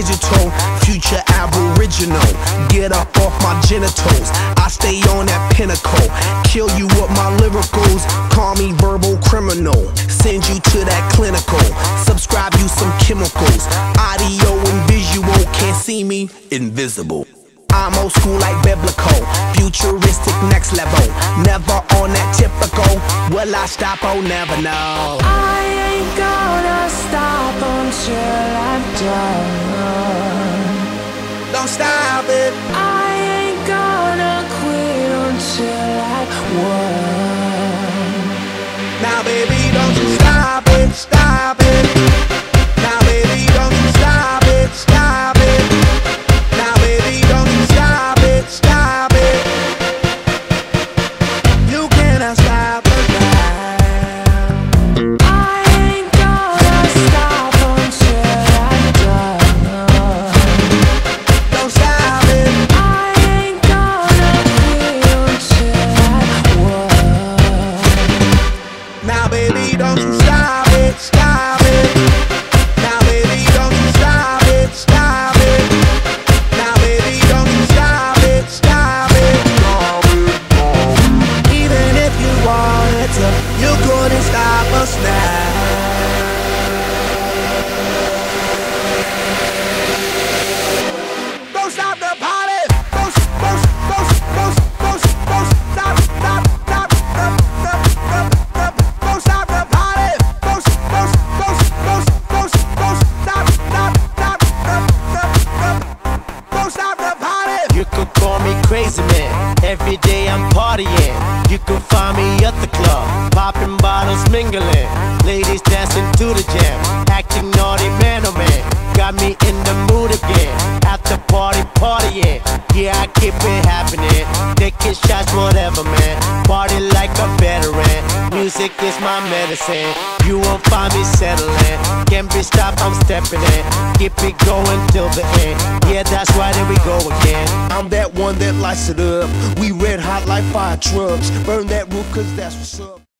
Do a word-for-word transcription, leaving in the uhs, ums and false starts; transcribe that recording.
digital, future aboriginal. Get up off my genitals, I stay on that pinnacle. Kill you with my lyricals, call me verbal criminal. Send you to that clinical, subscribe you some chemicals. Audio and visual, can't see me, invisible. I'm old school like biblical, futuristic next level. Never on that typical, will I stop? Oh, never know. I ain't gonna stop until I'm done. Don't stop it. I ain't gonna quit until I won. Now baby, don't you stop it, stop it. Now baby, don't you stop it, stop it. Now baby, don't you stop it, stop it. You cannot stop it now. I ain't gonna stop until I'm done. Don't stop it. I ain't gonna quit until I won. Now baby, don't you stop it, stop it. Now baby, don't you stop it, stop it. Now baby, don't you stop it, stop it. Even if you wanted to, you couldn't stop us now. Don't stop the party. Don't, don't, don't, don't, don't, don't stop, stop, stop, stop, stop, stop, stop. Don't stop the party. Don't, don't, don't, don't, don't, don't stop, stop, stop, stop, stop, stop. Don't stop the party. You could call me crazy man, every day I'm partying. You could find me at the club, popping bottles, mingling. Ladies dancing to the jam, acting naughty man oh man. Got me in the mood again, at the party partying. Yeah, I keep it happening, taking shots, whatever man. Party like a veteran, music is my medicine. You won't find me settling, can't be stopped, I'm stepping in. Keep it going till the end, yeah that's right, here we go again. I'm that one that lights it up. We red hot like fire trucks. Burn that roof cause that's what's up.